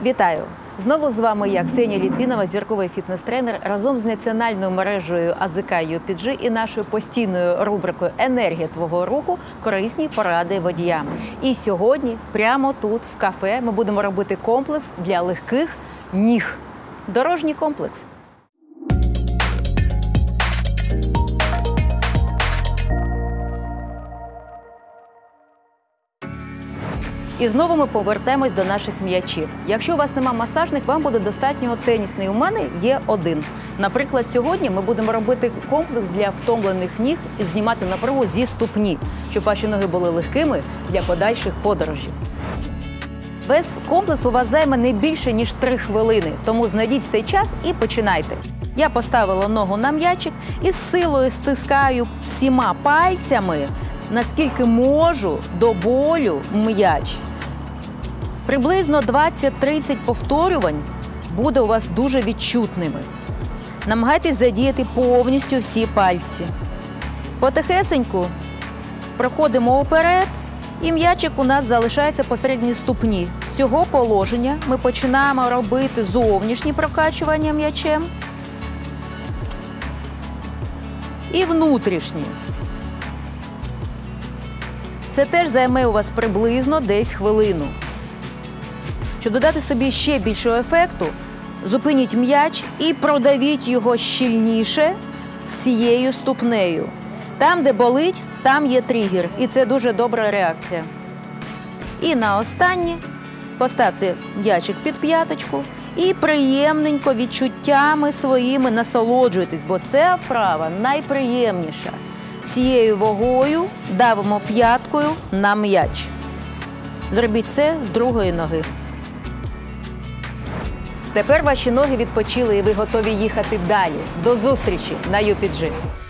Вітаю! Знову з вами я, Ксенія Літвінова, зірковий фітнес-тренер, разом з національною мережею АЗК UPG і нашою постійною рубрикою «Енергія твого руху. Корисні поради водіям». І сьогодні, прямо тут, в кафе, ми будемо робити комплекс для легких ніг. Дорожній комплекс. І знову ми повертаємось до наших м'ячів. Якщо у вас нема масажних, вам буде достатньо тенісний. У мене є один. Наприклад, сьогодні ми будемо робити комплекс для втомлених ніг і знімати напругу зі ступні, щоб ваші ноги були легкими для подальших подорожів. Весь комплекс у вас займе не більше, ніж 3 хвилини, тому знайдіть цей час і починайте. Я поставила ногу на м'ячик і з силою стискаю всіма пальцями, наскільки можу, до болю м'яч. Приблизно 20-30 повторювань буде у вас дуже відчутними. Намагайтесь задіяти повністю всі пальці. Потихесеньку проходимо вперед, і м'ячик у нас залишається посередині ступні. З цього положення ми починаємо робити зовнішні прокачування м'ячем і внутрішні. Це теж займе у вас приблизно десь хвилину. Щоб додати собі ще більшого ефекту, зупиніть м'яч і продавіть його щільніше всією ступнею. Там, де болить, там є тригер, і це дуже добра реакція. І на останнє поставте м'ячик під п'яточку і приємненько відчуттями своїми насолоджуйтесь, бо ця вправа найприємніша. Всією вагою давимо п'яткою на м'яч. Зробіть це з другої ноги. Тепер ваші ноги відпочили і ви готові їхати далі. До зустрічі на UPG!